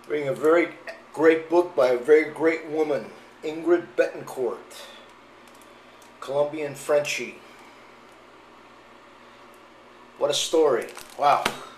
Reading a very great book by a very great woman, Ingrid Betancourt, Colombian Frenchie. What a story. Wow.